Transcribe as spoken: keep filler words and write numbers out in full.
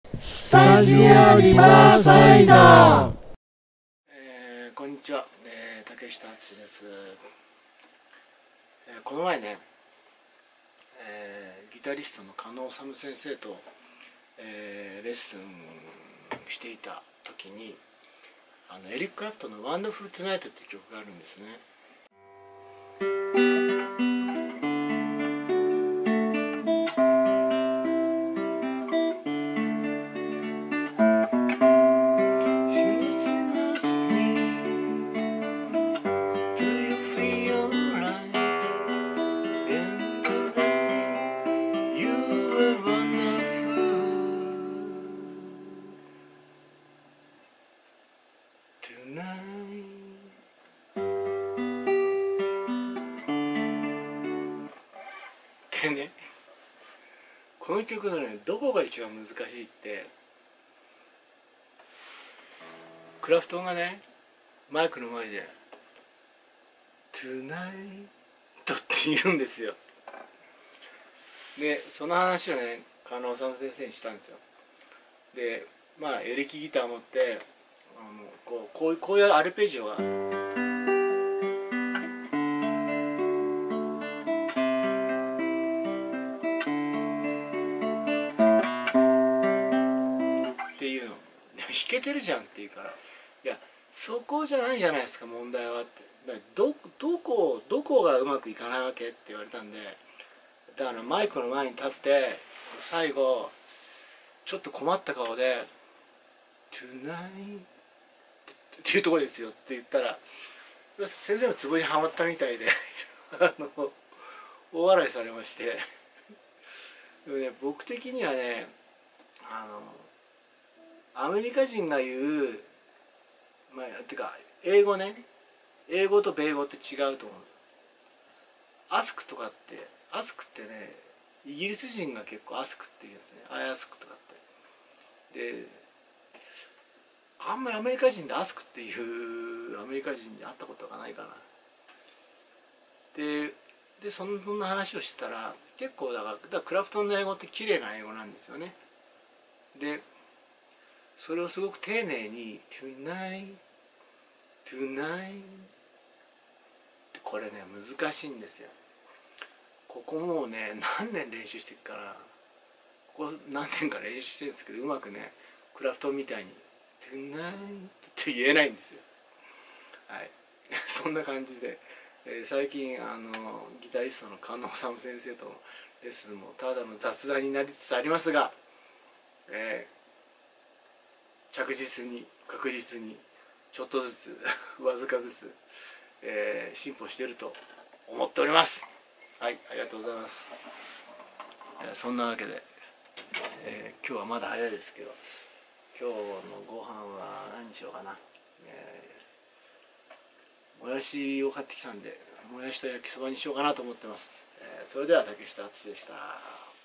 スタジオリバーサイド。 えー、こんにちは、えー、竹下敦です、えー、この前ね、えー、ギタリストの加納治先生と、えー、レッスンしていた時にあのエリック・クラプトンの「ワンダフル・トゥナイト」っていう曲があるんですね。でね、この曲のね、どこが一番難しいって、クラプトンがね、マイクの前で「トゥナイト」って言うんですよ。で、その話をね、加納治先生にしたんですよ。で、まあエレキギター持ってあのこうこうこういうアルペジオがっていうのでも弾けてるじゃんって言うから、いやそこじゃないじゃないですか問題はって。だからどどこどこがうまくいかないわけって言われたんで、だからマイクの前に立って最後ちょっと困った顔で「Tonight」っていうところですよって言ったら、先生のツボにはまったみたいであの大笑いされまして。でもね、僕的にはね、あのアメリカ人が言う、まあ、てか英語ね、英語と米語って違うと思うんです。アスクとかってアスクってね、イギリス人が結構アスクって言うんですね。アイアスクとかって。で、あんまりアメリカ人でアスクっていうアメリカ人に会ったことがないかな。で、でそんな話をしてたら、結構だから、だからクラプトンの英語って綺麗な英語なんですよね。で、それをすごく丁寧に「Tonight Tonight」ってこれね難しいんですよ。ここもうね何年練習してるからここ何年か練習してるんですけど、うまくねクラプトンみたいに「トゥナイト」って言えないんですよ。はいそんな感じで、えー、最近あのギタリストの加納治先生とのレッスンもただの雑談になりつつありますが、えー、着実に確実にちょっとずつわずかずつ、えー、進歩していると思っております。はい、ありがとうございます。えー、そんなわけで、えー、今日はまだ早いですけど、今日のご飯は何にしようかな。えー、もやしを買ってきたんで、もやしと焼きそばにしようかなと思ってます。えー、それでは竹下敦でした。